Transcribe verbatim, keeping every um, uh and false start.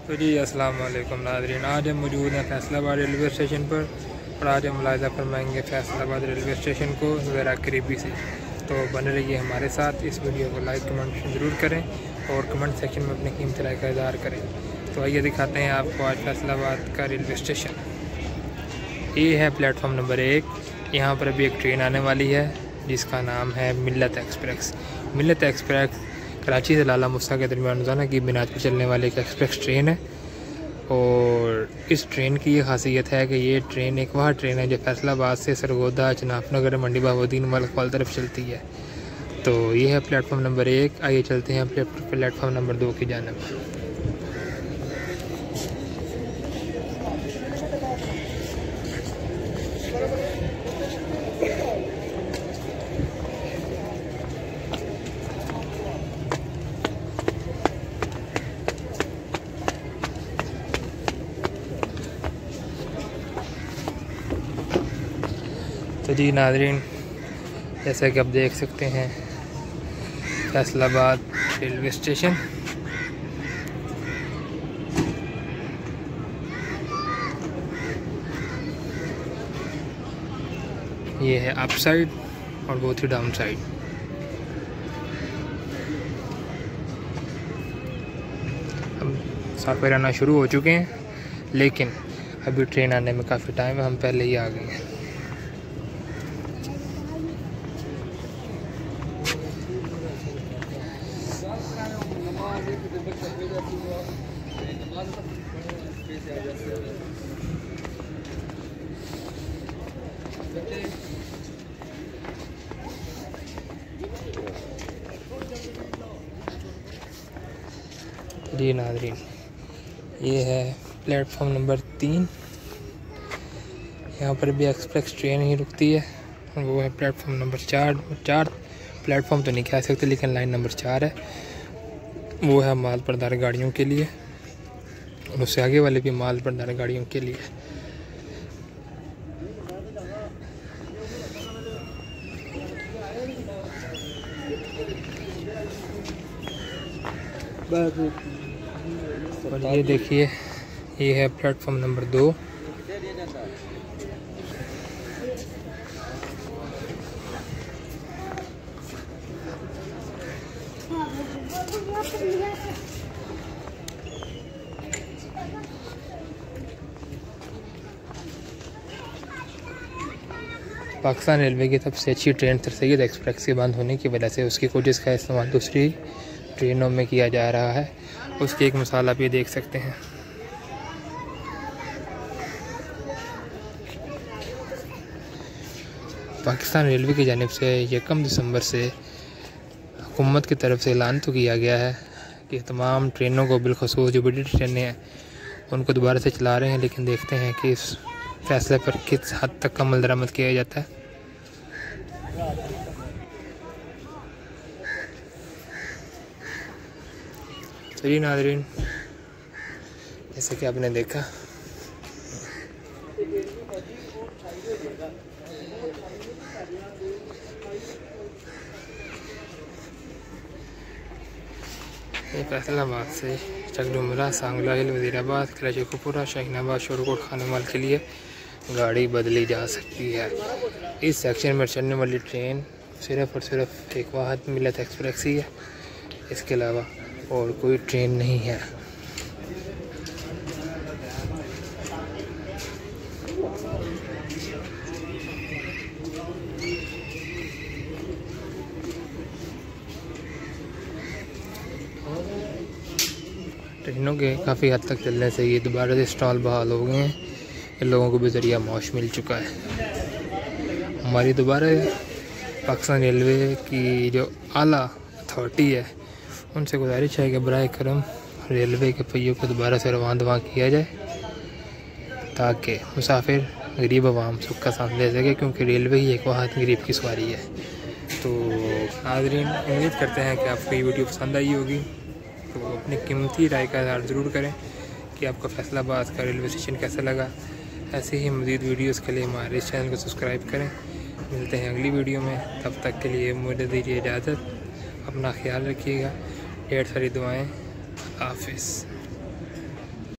तो जी अस्सलाम वालेकुम नाज़रीन, आज हम मौजूद हैं फैसलाबाद रेलवे स्टेशन पर और आज हम मुलाहिज़ा फरमाएंगे फैसलाबाद रेलवे स्टेशन को ज़रा करीबी से। तो बने रहिए हमारे साथ, इस वीडियो को लाइक कमेंट ज़रूर करें और कमेंट सेक्शन में अपनी कीमती राय का इज़हार करें। तो आइए दिखाते हैं आपको आज फैसलाबाद का रेलवे स्टेशन। ये है प्लेटफॉर्म नंबर एक। यहाँ पर अभी एक ट्रेन आने वाली है जिसका नाम है मिल्लत एक्सप्रेस। मिल्लत एक्सप्रेस कराची से लाला मुसा के दरमियान रोज़ाना की बिनाज पर चलने वाली एक एक्सप्रेस ट्रेन है और इस ट्रेन की ये खासियत है कि ये ट्रेन एक वह ट्रेन है जो फैसलाबाद से सरगोदा, चनाफनगर, मंडी बहाउद्दीन वाल तरफ चलती है। तो ये है प्लेटफॉर्म नंबर एक। आइए चलते हैं प्लेटफॉर्म नंबर दो की जानिब। तो जी नाज़रीन, जैसा कि आप देख सकते हैं फैसलाबाद रेलवे स्टेशन। ये है अप साइड और वो थी डाउन साइड। अब मुसाफिर आना शुरू हो चुके हैं, लेकिन अभी ट्रेन आने में काफ़ी टाइम है, हम पहले ही आ गए हैं। जी नाज़रीन, ये है प्लेटफॉर्म नंबर तीन। यहाँ पर भी एक्सप्रेस ट्रेन ही रुकती है। वो है प्लेटफॉर्म नंबर चार। चार प्लेटफॉर्म तो नहीं कह सकते, लेकिन लाइन नंबर चार है। वो है माल बरदार गाड़ियों के लिए और उससे आगे वाले भी माल बरदार गाड़ियों के लिए। और ये देखिए, ये है प्लेटफॉर्म नंबर दो। पाकिस्तान रेलवे की सबसे अच्छी ट्रेन सर सैयद एक्सप्रेस के बंद होने की वजह से उसकी कोचेज़ का इस्तेमाल दूसरी ट्रेनों में किया जा रहा है। उसकी एक मिसाल आप ये देख सकते हैं। पाकिस्तान रेलवे की जानिब से यकम दिसंबर से हुकूमत की तरफ से ऐलान तो किया गया है कि तमाम ट्रेनों को, बिलखसूस जो बड़ी ट्रेनें हैं, उनको दोबारा से चला रहे हैं, लेकिन देखते हैं कि इस फैसले पर किस हद तक अमल दरामद किया जाता है। तो जी नाज़रीन, जैसे कि आपने देखा ये फैसलाबाद से चकडुमरा, सांगला हिल, वज़ीराबाद, कराची कोपुरा, शाहीनाबाद, शोरकोट, खानेवाल के लिए गाड़ी बदली जा सकती है। इस सेक्शन में चलने वाली ट्रेन सिर्फ़ और सिर्फ एक वाहिद मिल्लत एक्सप्रेस ही है, इसके अलावा और कोई ट्रेन नहीं है। ट्रेनों के काफ़ी हद तक चलने से ये दोबारा से स्टॉल बहाल हो गए हैं। इन लोगों को भी ज़रिया मौश मिल चुका है। हमारी दोबारा पाकिस्तान रेलवे की जो आला अथॉरिटी है, उनसे गुजारिश है कि बराए करम रेलवे के पहियों को दोबारा से रवान दवा किया जाए ताकि मुसाफिर गरीब आवाम सुख का सांस ले सके, क्योंकि रेलवे ही एक वाहिद गरीब की सवारी है। तो नाज़रीन, उम्मीद करते हैं कि आपको ये वीडियो पसंद आई होगी। तो अपनी कीमती राय का इज़हार ज़रूर करें कि आपको फैसलाबाद का रेलवे स्टेशन कैसा लगा। ऐसे ही मज़ीद वीडियोज़ के लिए हमारे इस चैनल को सब्सक्राइब करें। मिलते हैं अगली वीडियो में, तब तक के लिए मुझे दीजिए इजाज़त। अपना ख्याल रखिएगा, ढेर सारी दुआएं। हाफिज़।